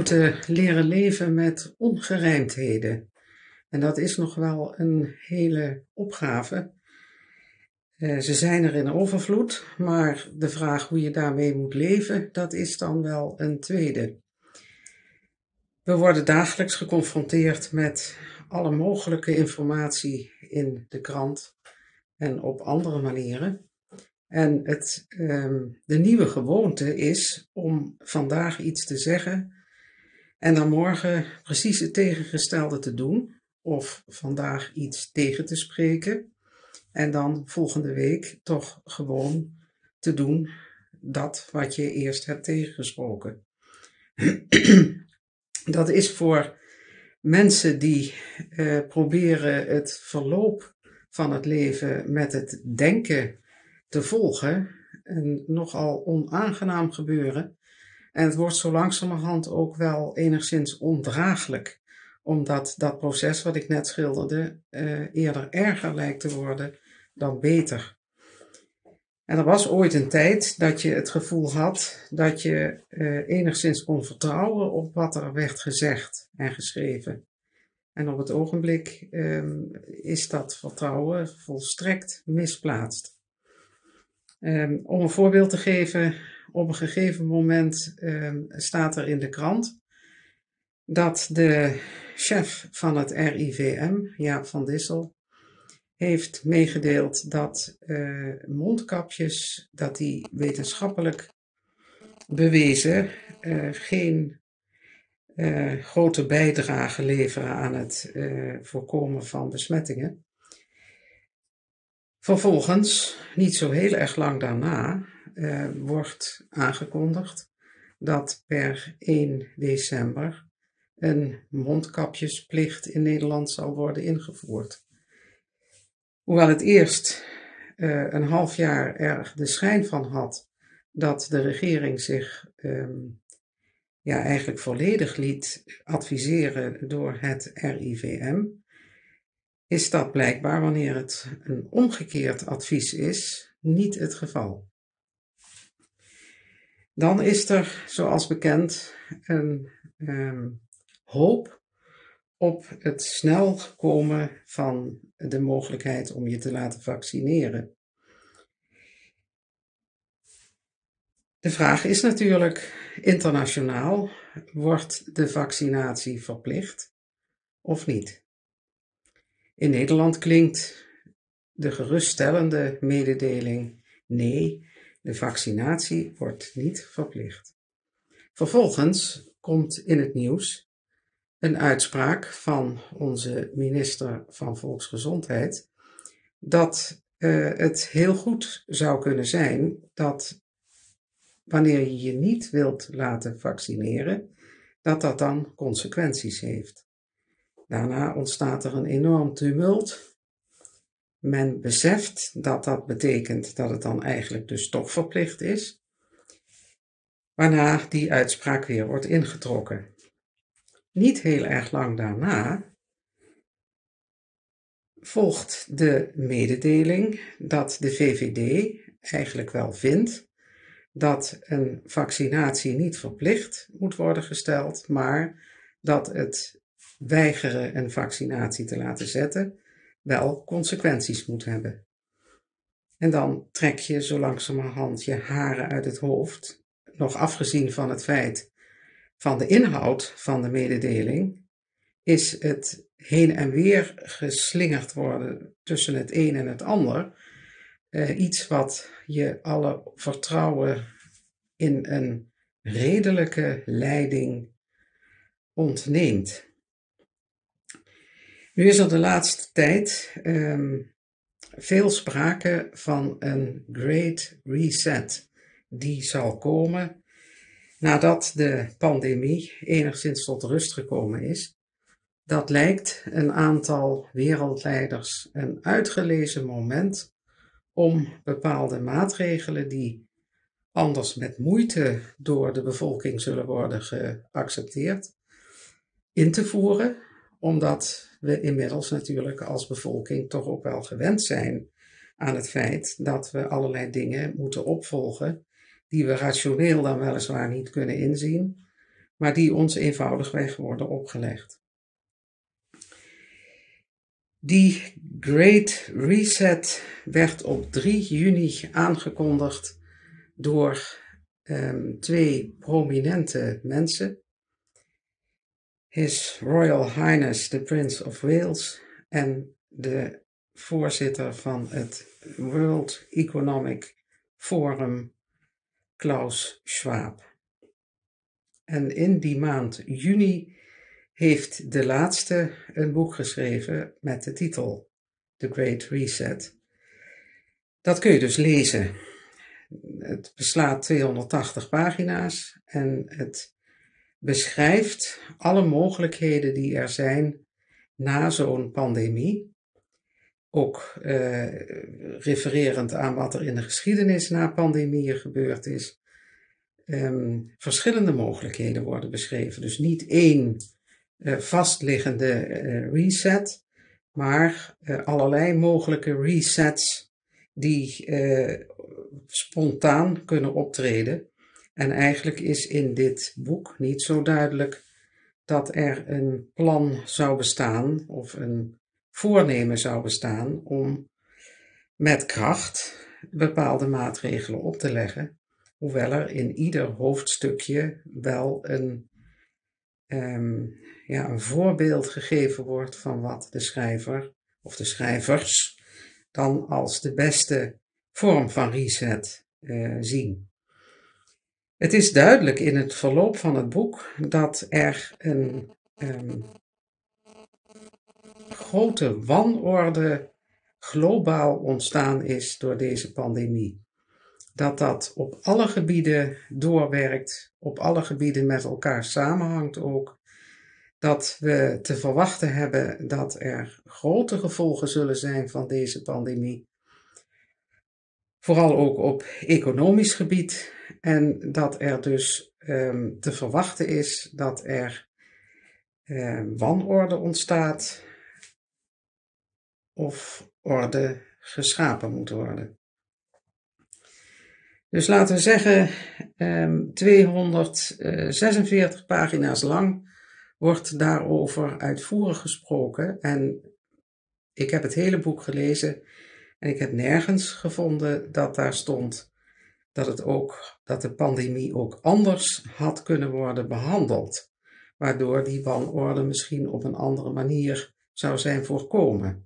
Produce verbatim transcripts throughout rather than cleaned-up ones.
moeten leren leven met ongerijmdheden. En dat is nog wel een hele opgave. Uh, ze zijn er in overvloed, maar de vraag hoe je daarmee moet leven, dat is dan wel een tweede. We worden dagelijks geconfronteerd met alle mogelijke informatie in de krant en op andere manieren. En het, um, de nieuwe gewoonte is om vandaag iets te zeggen en dan morgen precies het tegengestelde te doen, of vandaag iets tegen te spreken en dan volgende week toch gewoon te doen dat wat je eerst hebt tegengesproken. Dat is voor mensen die uh, proberen het verloop van het leven met het denken te volgen een nogal onaangenaam gebeuren. En het wordt zo langzamerhand ook wel enigszins ondraaglijk, omdat dat proces wat ik net schilderde uh, eerder erger lijkt te worden dan beter. En er was ooit een tijd dat je het gevoel had dat je uh, enigszins kon vertrouwen op wat er werd gezegd en geschreven. En op het ogenblik um, is dat vertrouwen volstrekt misplaatst. Um, om een voorbeeld te geven, op een gegeven moment um, staat er in de krant dat de chef van het R I V M, Jaap van Dissel, heeft meegedeeld dat uh, mondkapjes, dat die wetenschappelijk bewezen uh, geen uh, grote bijdrage leveren aan het uh, voorkomen van besmettingen. Vervolgens, niet zo heel erg lang daarna, uh, wordt aangekondigd dat per één december een mondkapjesplicht in Nederland zal worden ingevoerd. Hoewel het eerst uh, een half jaar er de schijn van had dat de regering zich um, ja, eigenlijk volledig liet adviseren door het R I V M, is dat blijkbaar, wanneer het een omgekeerd advies is, niet het geval. Dan is er, zoals bekend, een um, hoop op het snel komen van de mogelijkheid om je te laten vaccineren. De vraag is natuurlijk, internationaal, wordt de vaccinatie verplicht of niet? In Nederland klinkt de geruststellende mededeling: nee, de vaccinatie wordt niet verplicht. Vervolgens komt in het nieuws een uitspraak van onze minister van Volksgezondheid dat uh, het heel goed zou kunnen zijn dat wanneer je je niet wilt laten vaccineren, dat dat dan consequenties heeft. Daarna ontstaat er een enorm tumult. Men beseft dat dat betekent dat het dan eigenlijk dus toch verplicht is, waarna die uitspraak weer wordt ingetrokken. Niet heel erg lang daarna volgt de mededeling dat de V V D eigenlijk wel vindt dat een vaccinatie niet verplicht moet worden gesteld, maar dat het weigeren een vaccinatie te laten zetten wel consequenties moet hebben. En dan trek je zo langzamerhand je haren uit het hoofd, nog afgezien van het feit van de inhoud van de mededeling, is het heen en weer geslingerd worden tussen het een en het ander uh, iets wat je alle vertrouwen in een redelijke leiding ontneemt. Nu is er de laatste tijd um, veel sprake van een Great Reset die zal komen nadat de pandemie enigszins tot rust gekomen is. Dat lijkt een aantal wereldleiders een uitgelezen moment om bepaalde maatregelen die anders met moeite door de bevolking zullen worden geaccepteerd, in te voeren, omdat we inmiddels natuurlijk als bevolking toch ook wel gewend zijn aan het feit dat we allerlei dingen moeten opvolgen die we rationeel dan weliswaar niet kunnen inzien, maar die ons eenvoudigweg worden opgelegd. Die Great Reset werd op drie juni aangekondigd door um, twee prominente mensen. His Royal Highness the Prince of Wales en de voorzitter van het World Economic Forum, Klaus Schwab. En in die maand juni heeft de laatste een boek geschreven met de titel The Great Reset. Dat kun je dus lezen. Het beslaat tweehonderdtachtig pagina's en het beschrijft alle mogelijkheden die er zijn na zo'n pandemie. Ook uh, refererend aan wat er in de geschiedenis na pandemieën gebeurd is. Um, verschillende mogelijkheden worden beschreven. Dus niet één uh, vastliggende uh, reset, maar uh, allerlei mogelijke resets die uh, spontaan kunnen optreden. En eigenlijk is in dit boek niet zo duidelijk dat er een plan zou bestaan of een voornemen zou bestaan om met kracht bepaalde maatregelen op te leggen, hoewel er in ieder hoofdstukje wel een, um, ja, een voorbeeld gegeven wordt van wat de schrijver of de schrijvers dan als de beste vorm van reset uh, zien. Het is duidelijk in het verloop van het boek dat er een um, grote wanorde globaal ontstaan is door deze pandemie. Dat dat op alle gebieden doorwerkt, op alle gebieden met elkaar samenhangt ook. Dat we te verwachten hebben dat er grote gevolgen zullen zijn van deze pandemie. Vooral ook op economisch gebied. En dat er dus um, te verwachten is dat er um, wanorde ontstaat of orde geschapen moet worden. Dus laten we zeggen, um, tweehonderdzesenveertig pagina's lang wordt daarover uitvoerig gesproken. En ik heb het hele boek gelezen en ik heb nergens gevonden dat daar stond dat, het ook, dat de pandemie ook anders had kunnen worden behandeld, waardoor die wanorde misschien op een andere manier zou zijn voorkomen.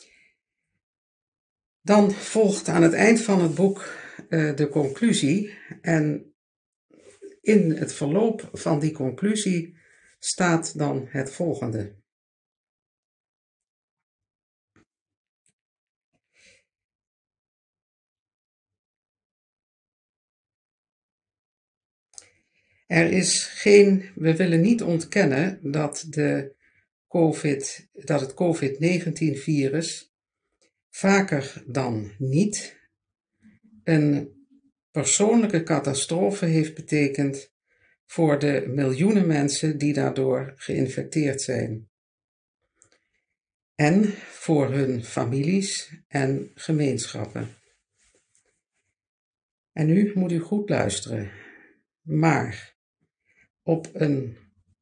Dan volgt aan het eind van het boek uh, de conclusie en in het verloop van die conclusie staat dan het volgende. Er is geen, we willen niet ontkennen dat, de COVID, dat het covid negentien virus vaker dan niet een persoonlijke catastrofe heeft betekend voor de miljoenen mensen die daardoor geïnfecteerd zijn. En voor hun families en gemeenschappen. En nu moet u goed luisteren. Maar op een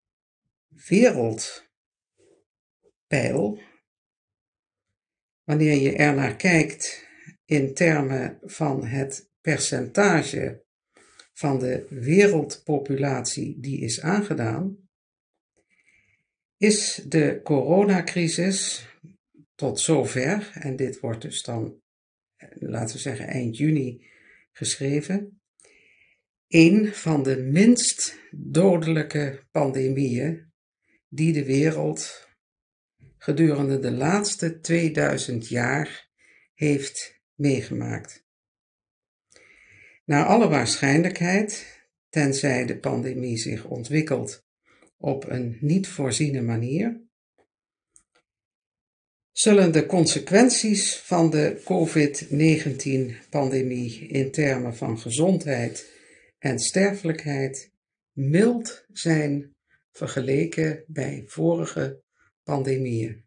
wereldpeil, wanneer je er naar kijkt in termen van het percentage van de wereldpopulatie die is aangedaan, is de coronacrisis tot zover, en dit wordt dus dan, laten we zeggen, eind juni geschreven, een van de minst dodelijke pandemieën die de wereld gedurende de laatste tweeduizend jaar heeft meegemaakt. Naar alle waarschijnlijkheid, tenzij de pandemie zich ontwikkelt op een niet voorziene manier, zullen de consequenties van de covid negentien pandemie in termen van gezondheid en sterfelijkheid mild zijn vergeleken bij vorige pandemieën.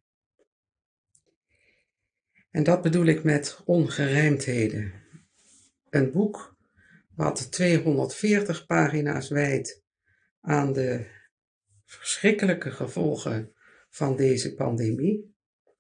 En dat bedoel ik met ongerijmdheden. Een boek wat tweehonderdveertig pagina's wijdt aan de verschrikkelijke gevolgen van deze pandemie,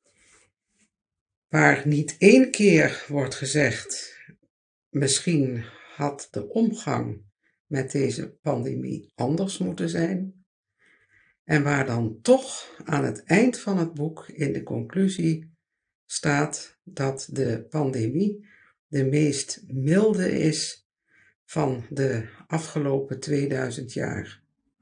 waar niet één keer wordt gezegd, misschien had de omgang met deze pandemie anders moeten zijn, en waar dan toch aan het eind van het boek in de conclusie staat dat de pandemie de meest milde is van de afgelopen tweeduizend jaar.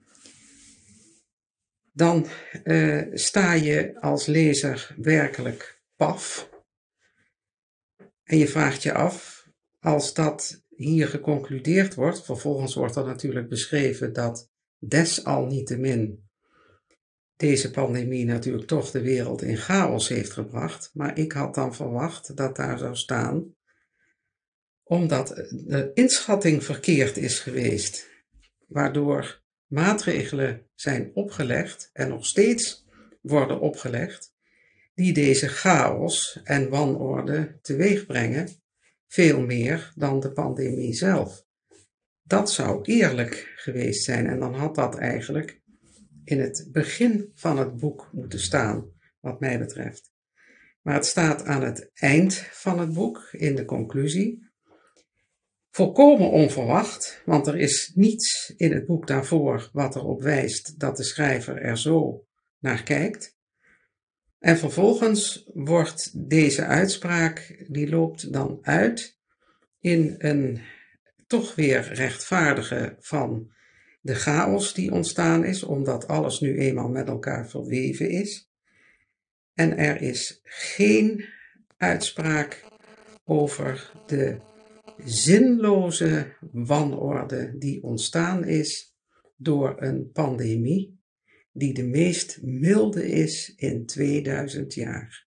Dan uh, sta je als lezer werkelijk paf en je vraagt je af, als dat hier geconcludeerd wordt, vervolgens wordt er natuurlijk beschreven dat desalniettemin deze pandemie natuurlijk toch de wereld in chaos heeft gebracht, maar ik had dan verwacht dat daar zou staan, omdat de inschatting verkeerd is geweest, waardoor maatregelen zijn opgelegd en nog steeds worden opgelegd, die deze chaos en wanorde teweeg brengen, veel meer dan de pandemie zelf. Dat zou eerlijk geweest zijn en dan had dat eigenlijk in het begin van het boek moeten staan, wat mij betreft. Maar het staat aan het eind van het boek, in de conclusie. Volkomen onverwacht, want er is niets in het boek daarvoor wat erop wijst dat de schrijver er zo naar kijkt. En vervolgens wordt deze uitspraak, die loopt dan uit in een toch weer rechtvaardige van de chaos die ontstaan is, omdat alles nu eenmaal met elkaar verweven is. En er is geen uitspraak over de zinloze wanorde die ontstaan is door een pandemie die de meest milde is in tweeduizend jaar.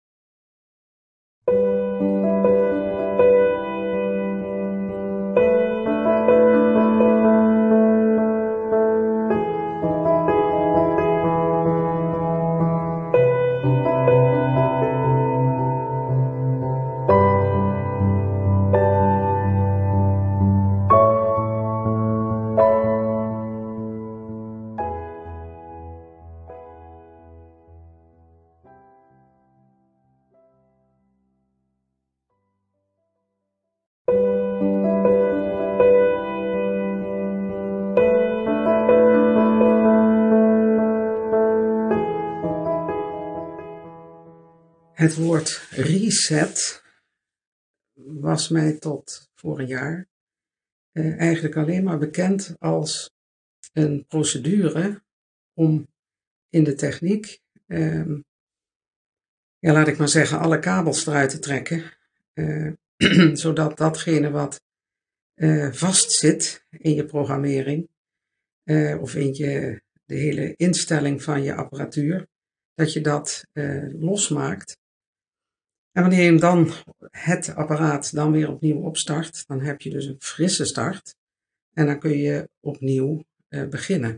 Het woord reset was mij tot vorig jaar eh, eigenlijk alleen maar bekend als een procedure om in de techniek, eh, ja, laat ik maar zeggen, alle kabels eruit te trekken, eh, zodat datgene wat eh, vastzit in je programmering eh, of in je, de hele instelling van je apparatuur, dat je dat eh, losmaakt. En wanneer je hem dan, het apparaat dan weer opnieuw opstart, dan heb je dus een frisse start en dan kun je opnieuw uh, beginnen.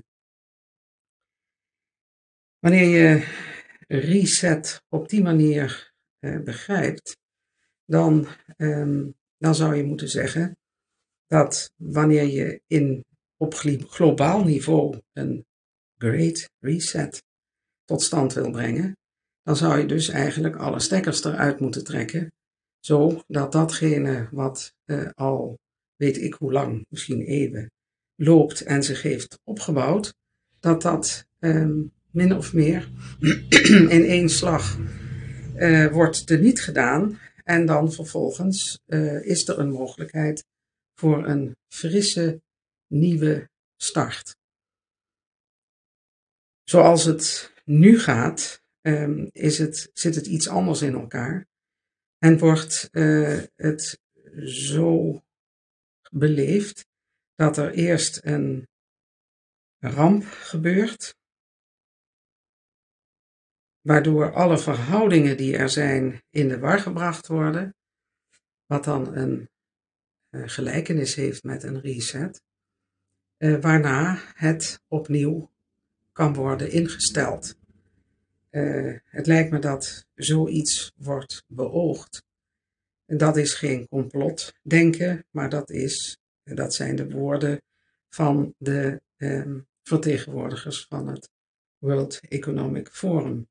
Wanneer je reset op die manier uh, begrijpt, dan, um, dan zou je moeten zeggen dat wanneer je in, op globaal niveau een great reset tot stand wil brengen, dan zou je dus eigenlijk alle stekkers eruit moeten trekken, zodat datgene wat uh, al weet ik hoe lang, misschien eeuwen, loopt en zich heeft opgebouwd, dat dat um, min of meer in één slag uh, wordt teniet gedaan en dan vervolgens uh, is er een mogelijkheid voor een frisse, nieuwe start. Zoals het nu gaat, um, is het, zit het iets anders in elkaar en wordt uh, het zo beleefd dat er eerst een ramp gebeurt, waardoor alle verhoudingen die er zijn in de war gebracht worden, wat dan een uh, gelijkenis heeft met een reset, uh, waarna het opnieuw kan worden ingesteld. Uh, het lijkt me dat zoiets wordt beoogd. En dat is geen complotdenken, maar dat, is, dat zijn de woorden van de um, vertegenwoordigers van het World Economic Forum.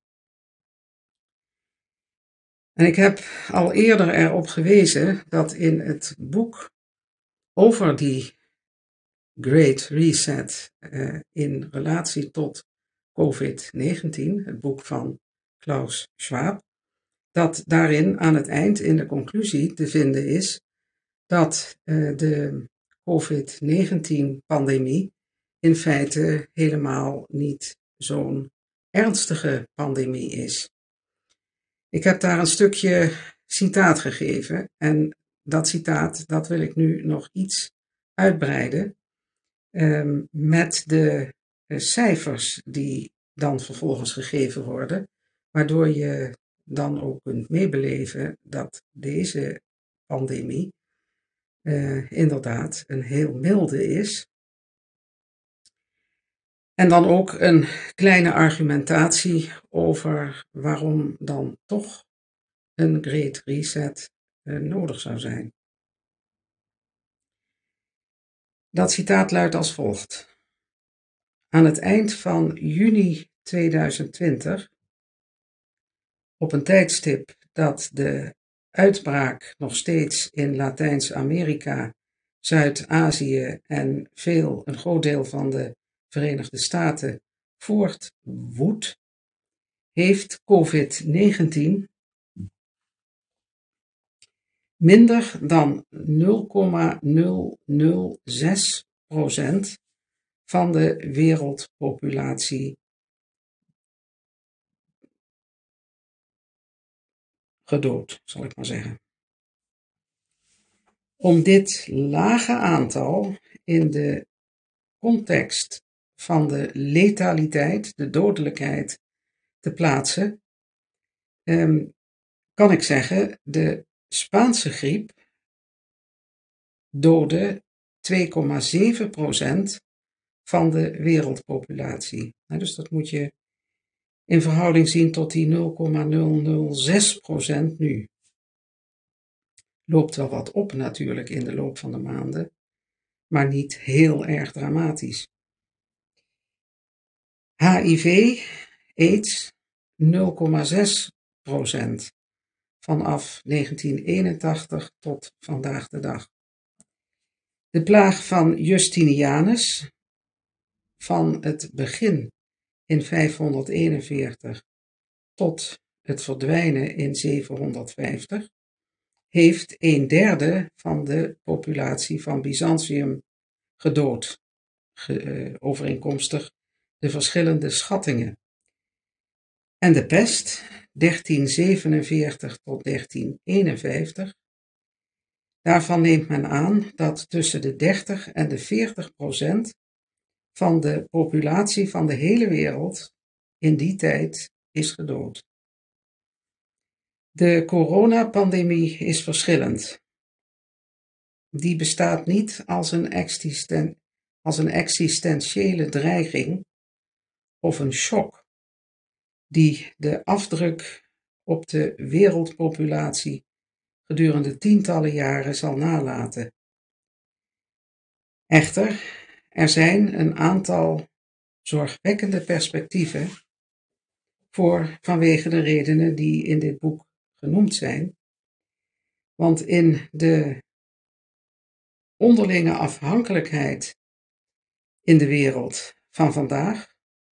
En ik heb al eerder erop gewezen dat in het boek over die Great Reset uh, in relatie tot covid negentien, het boek van Klaus Schwab, dat daarin aan het eind in de conclusie te vinden is dat uh, de covid negentien pandemie in feite helemaal niet zo'n ernstige pandemie is. Ik heb daar een stukje citaat gegeven en dat citaat dat wil ik nu nog iets uitbreiden um, met de uh, cijfers die dan vervolgens gegeven worden, waardoor je dan ook kunt meebeleven dat deze pandemie uh, inderdaad een heel milde is. En dan ook een kleine argumentatie over waarom dan toch een Great Reset uh, nodig zou zijn. Dat citaat luidt als volgt. Aan het eind van juni tweeduizend twintig, op een tijdstip dat de uitbraak nog steeds in Latijns-Amerika, Zuid-Azië en veel, een groot deel van de Verenigde Staten voortwoedt, heeft covid negentien minder dan nul komma nul nul zes procent van de wereldpopulatie gedood, zal ik maar zeggen. Om dit lage aantal in de context van de letaliteit, de dodelijkheid, te plaatsen, um, kan ik zeggen, de Spaanse griep doodde twee komma zeven procent van de wereldpopulatie. Nou, dus dat moet je in verhouding zien tot die nul komma nul nul zes procent nu. Loopt wel wat op natuurlijk in de loop van de maanden, maar niet heel erg dramatisch. H I V, AIDS, nul komma zes procent vanaf negentien eenentachtig tot vandaag de dag. De plaag van Justinianus, van het begin in vijfhonderdeenenveertig tot het verdwijnen in zevenhonderdvijftig, heeft een derde van de populatie van Byzantium gedood, ge, uh, overeenkomstig de verschillende schattingen. En de pest, dertien zevenenveertig tot dertien eenenvijftig, daarvan neemt men aan dat tussen de dertig en de veertig procent van de populatie van de hele wereld in die tijd is gedood. De coronapandemie is verschillend. Die bestaat niet als een, existen, als een existentiële dreiging of een shock die de afdruk op de wereldpopulatie gedurende tientallen jaren zal nalaten. Echter, er zijn een aantal zorgwekkende perspectieven voor vanwege de redenen die in dit boek genoemd zijn. Want in de onderlinge afhankelijkheid in de wereld van vandaag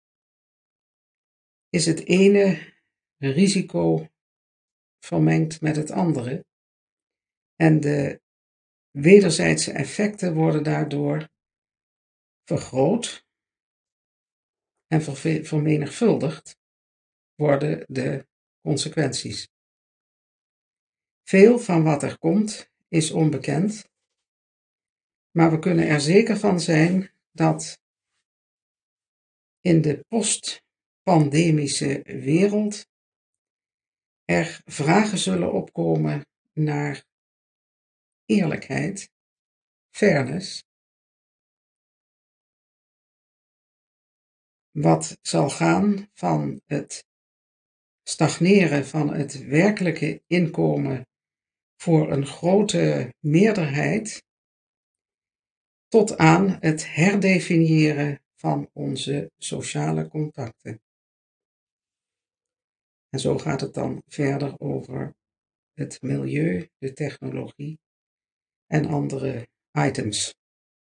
is het ene risico vermengd met het andere en de wederzijdse effecten worden daardoor vergroot en vermenigvuldigd worden de consequenties. Veel van wat er komt is onbekend, maar we kunnen er zeker van zijn dat in de postpandemische wereld er vragen zullen opkomen naar eerlijkheid, fairness, wat zal gaan van het stagneren van het werkelijke inkomen voor een grote meerderheid tot aan het herdefiniëren van onze sociale contacten. En zo gaat het dan verder over het milieu, de technologie en andere items.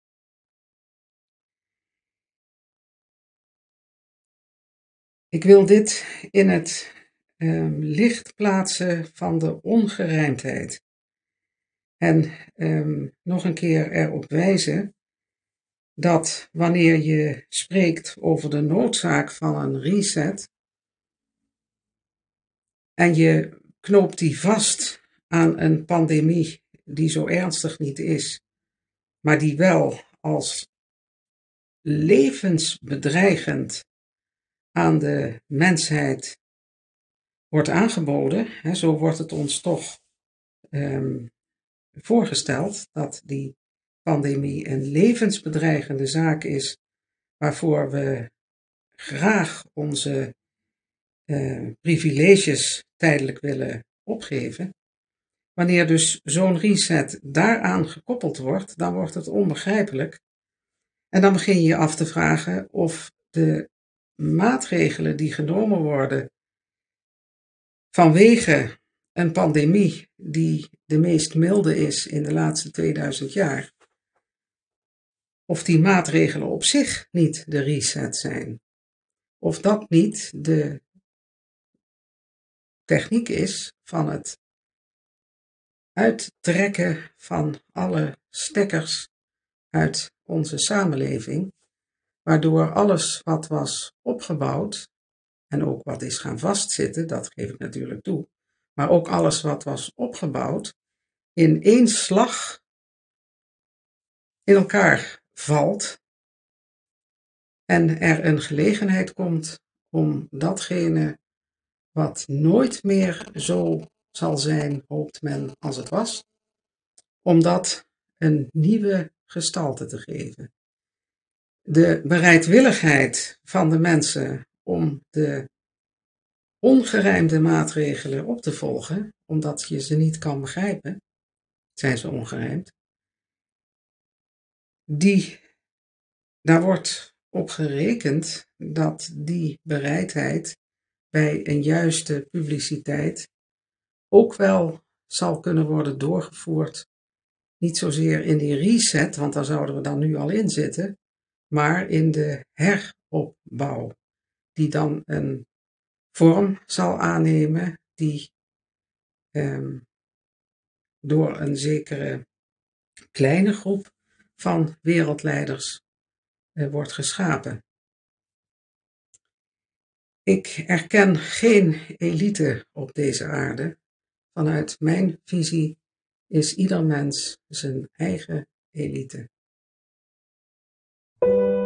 Ik wil dit in het um, licht plaatsen van de ongerijmdheid. En um, nog een keer erop wijzen dat wanneer je spreekt over de noodzaak van een reset en je knoopt die vast aan een pandemie die zo ernstig niet is, maar die wel als levensbedreigend aan de mensheid wordt aangeboden, hè, zo wordt het ons toch um, voorgesteld dat die pandemie een levensbedreigende zaak is, waarvoor we graag onze uh, privileges tijdelijk willen opgeven. Wanneer dus zo'n reset daaraan gekoppeld wordt, dan wordt het onbegrijpelijk. En dan begin je je af te vragen of de maatregelen die genomen worden vanwege een pandemie die de meest milde is in de laatste tweeduizend jaar, of die maatregelen op zich niet de reset zijn. Of dat niet de techniek is van het uittrekken van alle stekkers uit onze samenleving, waardoor alles wat was opgebouwd en ook wat is gaan vastzitten, dat geef ik natuurlijk toe, maar ook alles wat was opgebouwd in één slag in elkaar valt en er een gelegenheid komt om datgene wat nooit meer zo zal zijn, hoopt men, als het was, om dat een nieuwe gestalte te geven. De bereidwilligheid van de mensen om de ongerijmde maatregelen op te volgen, omdat je ze niet kan begrijpen, zijn ze ongerijmd, die, daar wordt op gerekend dat die bereidheid bij een juiste publiciteit ook wel zal kunnen worden doorgevoerd, niet zozeer in die reset, want daar zouden we dan nu al in zitten, maar in de heropbouw, die dan een vorm zal aannemen die um, door een zekere kleine groep van wereldleiders uh, wordt geschapen. Ik erken geen elite op deze aarde. Vanuit mijn visie is ieder mens zijn eigen elite.